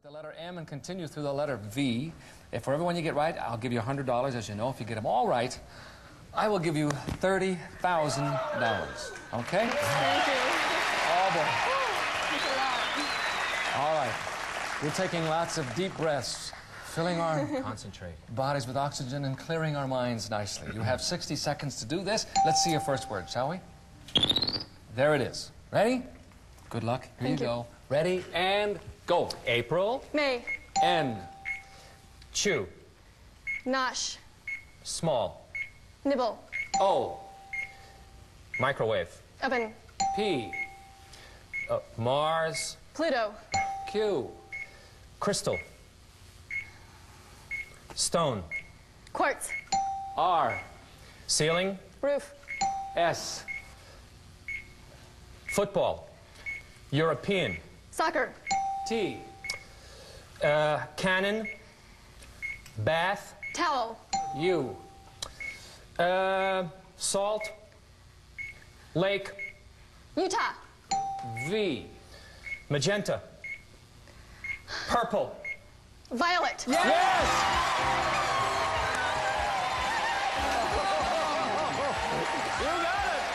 the letter M and continue through the letter V. If for every one you get right, I'll give you $100, as you know. If you get them all right, I will give you $30,000. Okay? Thank you. Oh, boy. Thanks a lot. All right. We're taking lots of deep breaths, filling our bodies with oxygen and clearing our minds nicely. You have 60 seconds to do this. Let's see your first word, shall we? There it is. Ready? Good luck. Here you go. Ready and go. April. May. N. Chew. Nosh. Small. Nibble. O. Microwave. Oven. P. Mars. Pluto. Q. Crystal. Stone. Quartz. R. Ceiling. Roof. S. Football. European. Soccer. T. Cannon. Bath. Towel. U. Salt. Lake. Utah. V. Magenta. Purple. Violet. Yes! You got it!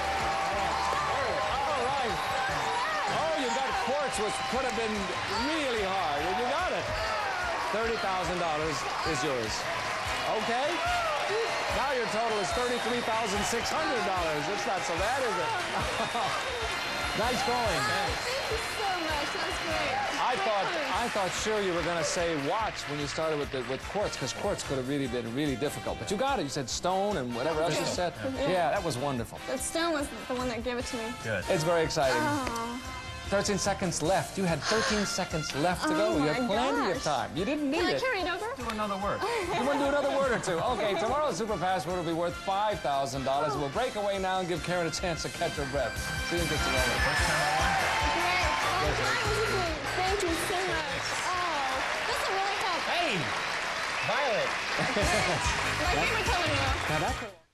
All right. Oh, you got quartz, which could have been really hard, and you got it. $30,000 is yours. Okay? Now your total is $33,600. It's not so bad, is it? Nice going. Thank you so much. That's great. I thought sure you were going to say watch when you started with quartz, because quartz could have really been really difficult. But you got it. You said stone and whatever else you said. Yeah, that was wonderful. But stone was the one that gave it to me. Good. It's very exciting. Oh. 13 seconds left. You had 13 seconds left to go. You had plenty of time. You didn't need Can I it. carry it over? Do another word. You want to do another word or two? Okay, tomorrow's Super Password will be worth $5,000. We'll break away now and give Karen a chance to catch her breath. See you in just a moment. Great. Oh, great. Thank you so much. Oh, this will really help. Hey! Violet. My favorite color now. Now that